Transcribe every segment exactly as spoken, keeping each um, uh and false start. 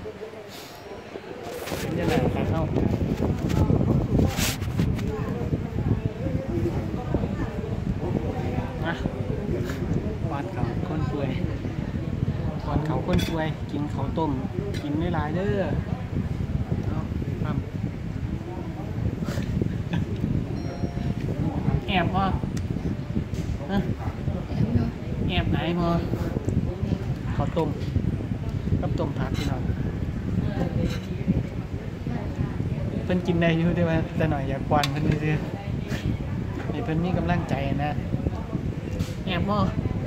เป็นยังไงครับเข้าอะวันเขาคนป่วยวันเขาคนป่วยกินเขาต้มกินไม่หลายเด้อเอาแอบพอแอบไหนพอเขาต้มกับต้มผักพี่น้องเพิ่นกินได้อยู่ได้ไหมแต่หน่อยอยากกวนเพิ่นนี่สิให้เพิ่นมีกำลังใจนะแอบบ่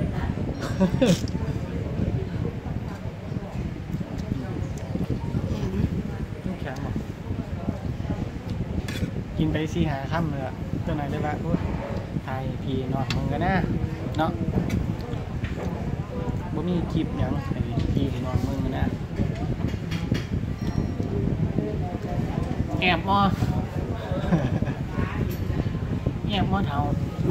แข็งบ่กินไปสี่หาค่ำเลยอะตัวไหนได้บ้างไทยพีนอนมึงกันนะเนาะบ่มีคลิปอย่างไอ้พีนอนมึงกันนะแอบบ่แอบบ่เท่า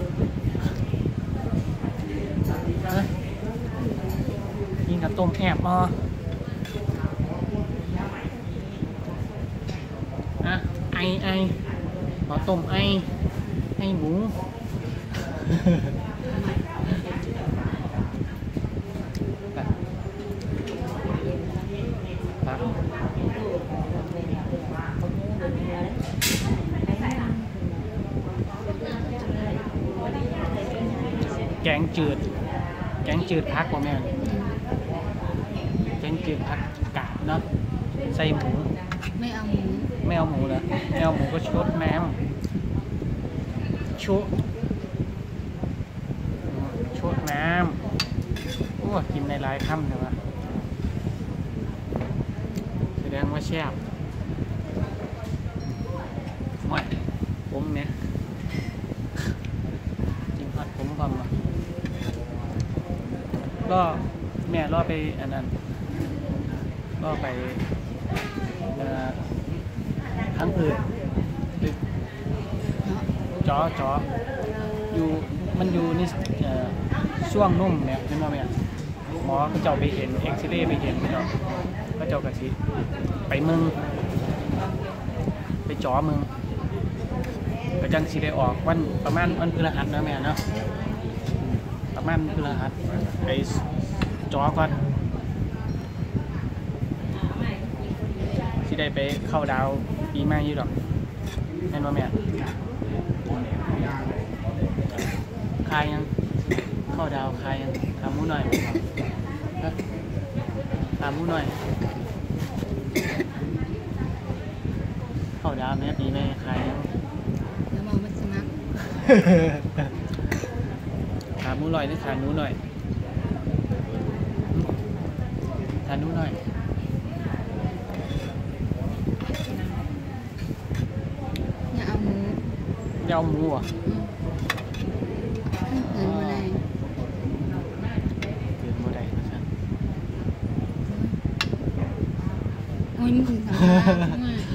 กินกับต้มแอบบ่อะไอไอขอต้มไอไอหมูแกงจืดแกงจืดผักบ่แม่นแกงจืดผักกาดเนาะใส่หมูไม่เอาหมูไม่เอาหมูเหรอไม่เอาหมูก็ชดน้ำชุชดน้ำโอ้กินในหลายคำเลยวะแสดงว่าแซ่บหอยผมเนี่ยกินผัดผมก่อนมาก็แม่รอไปอันนั้นก็ไปทั้งอื่นจอจออยู่มันอยู่นี่ช่วงนุ่มเนี่ยเห็นไหมเนี่ยหมอเจ้าไปเห็นเอ็กซเรย์ไปเห็นเนาะก็เจ้ากระชิไปมึงไปจอมึงกระจังสีได้ออกวันประมาณวันพฤหัสนะแม่เนาะประมาณพฤหัสไปจอก่อนสิได้ไปเข้าดาวปีใหม่อยู่หรอกแม่นว่าแม่คายยังเข้าดาวคายยังถามมูหน่อยถามมูหน่อยเข้าดาวแม่ปีใหม่คายยังแล้วมองมันสมัครถามมูหน่อยนี่ถามมูหน่อยถามมูหน่อยยาวหมูอ่ะเกินมาได้เกินมาได้นะจ๊ะโอ้ยมึงทำมาก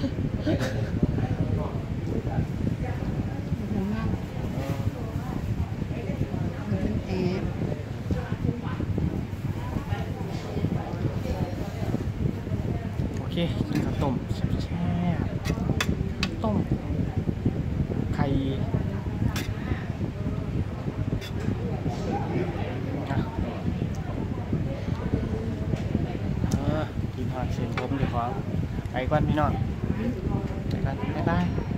ผมมากมันเป็นแอบโอเคกินข้าวต้มแช่ต้มไข่เออกินหอดเสียงผมดีกว่าไปก่อนพี่น้องไปก่อนบ๊ายบาย